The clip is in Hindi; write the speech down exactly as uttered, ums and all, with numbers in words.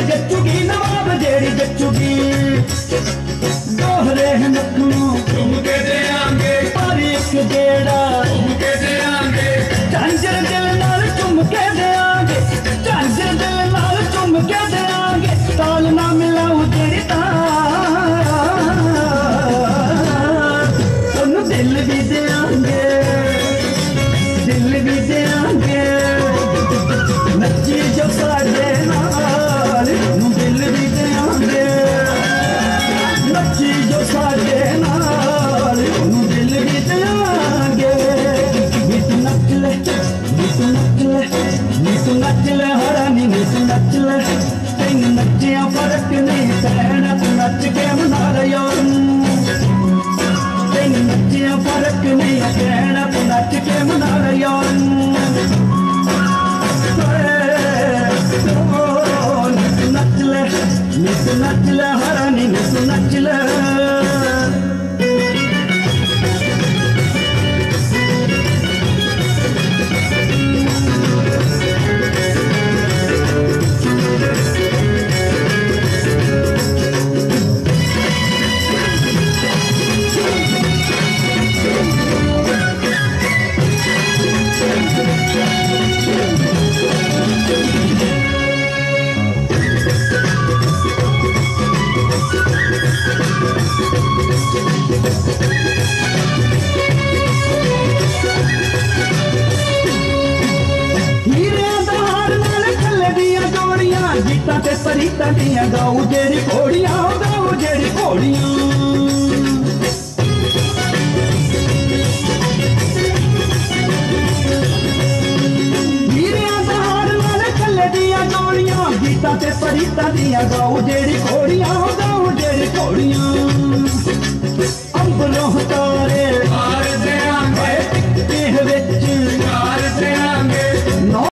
जेड़ी जचुगी नवाब जेड़ी जचुगी दोहरे नखनों चुम के देंगे पर एक जेड़ा चुम के देंगे झांझर दिल नाल चुम के देंगे झांझर दिल नाल चुम के देंगे ताल ना मिलाऊ तेरी तार उन्हें दिल भी देंगे दिल भी देंगे नच्ची जो साढ़े नाल उन्हें दिल भी देंगे नच्ची जो साढ़े नाल उन्हें दिल भी देंगे नीत नच ले नीत नच ले नीत नच ले हरानी नीत नच ले तेन नचिया फर्क नहीं पैना तू नच के मना लिया तेन नचिया फर्क नहीं पैना तू नच के मना लिया नीत नच ले नीत नच ले हरानी नीत नच ले गीता ते सरीता दियां गाऊ जेड़ी घोड़ियां गाऊ जेड़ी घोड़ियां हीरियां दहाड़ नाल कल्ले दियां जोड़ियां गीता ते सरीता दियां गाऊ जेड़ी